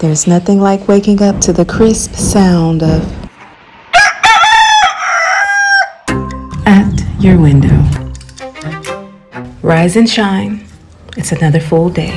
There's nothing like waking up to the crisp sound of at your window. Rise and shine. It's another full day.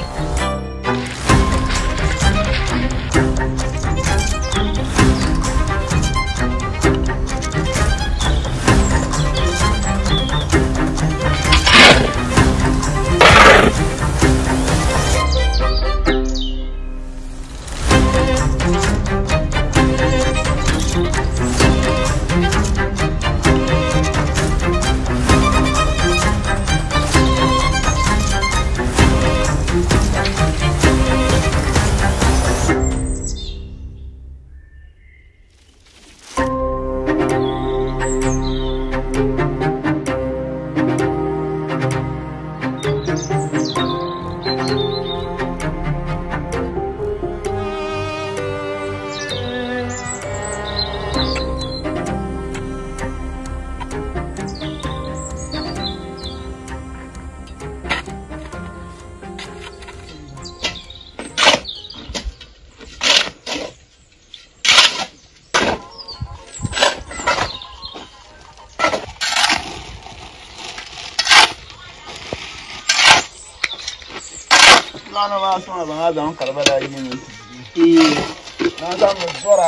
Ano ba sa mga dang kalabala yun? Nasa mo bora.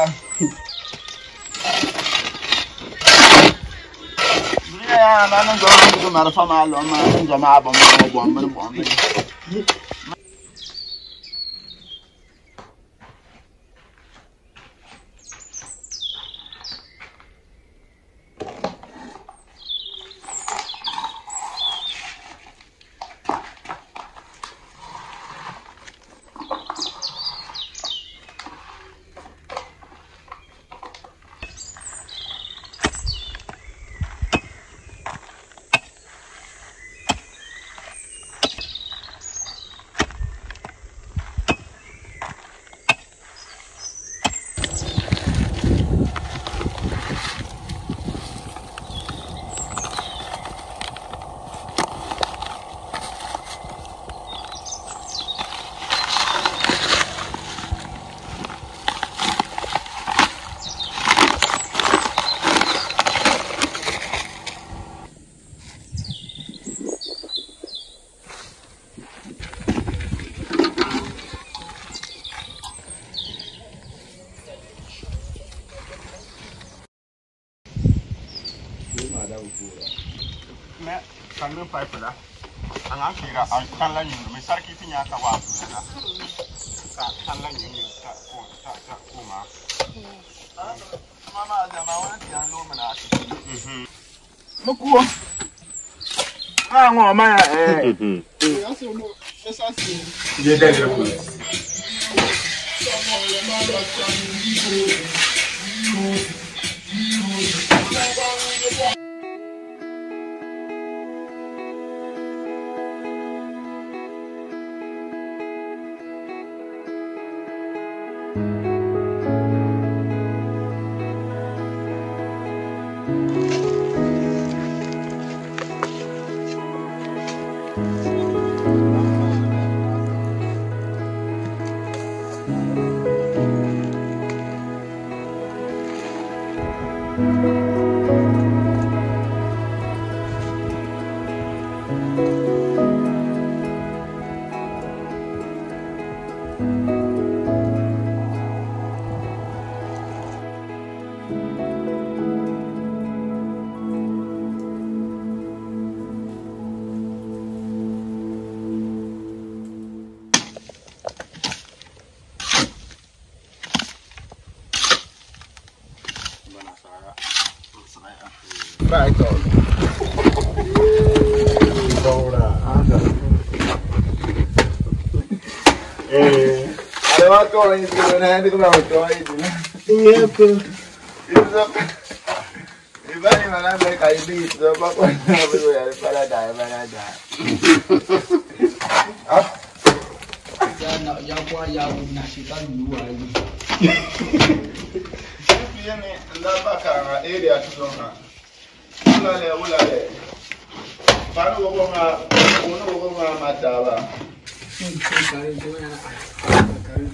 Dunia nang gawin ko mara famalo ang jama ba mo. Me kangin pipe da an akira an kallan yin mai sarki tin ya ka wasu da ka kallan yin ta kuma mama da ma wani ya lo mana mukuwa ngo ma ya so mo esa si je da le ku Right on. Además, como dice, una gente como todo ahí, ¿no? Sí, pero... Y va a mandar a caer listo, para cuando voy a para allá. Ya fue ya una chica nueva ahí. Viene la vaca area tuzonga. Ulale. Para uno mataba.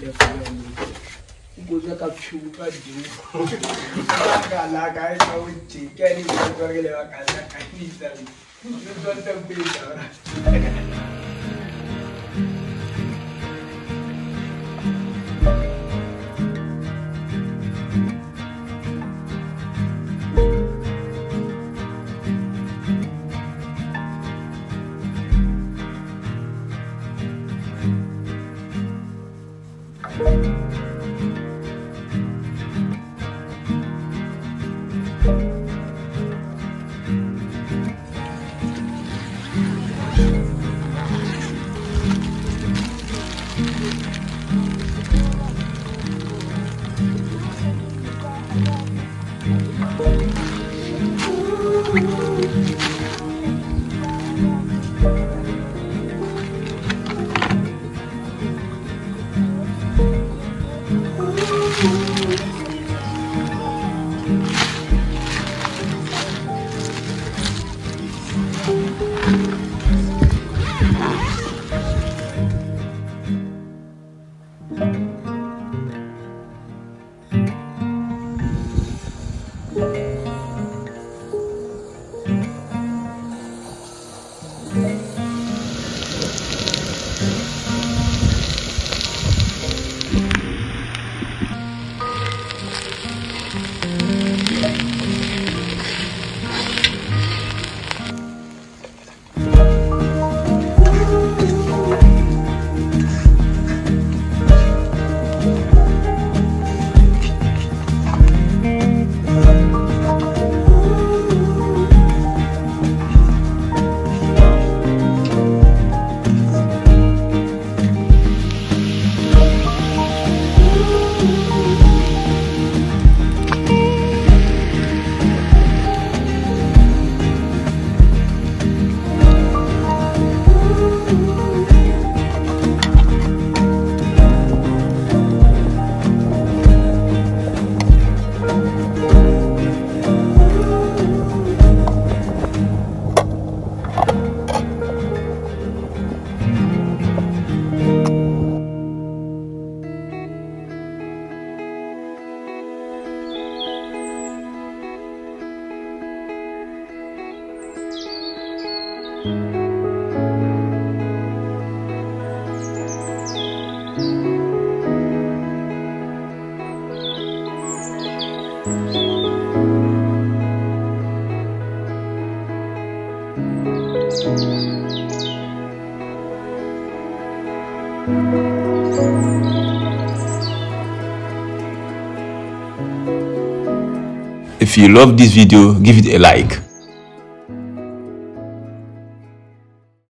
If you love this video, give it a like.